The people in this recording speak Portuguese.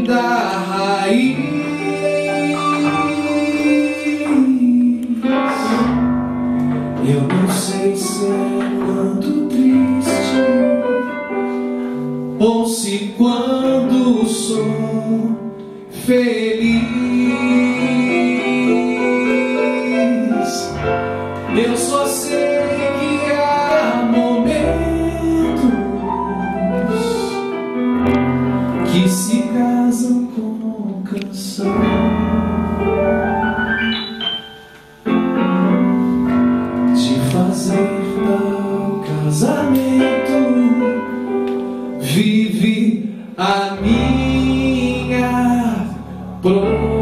vem da raiz. Eu não sei se é quando triste ou se quando sou feliz. Eu só sei que há momentos que se casam com canção. De fazer tal casamento vive a minha profissão.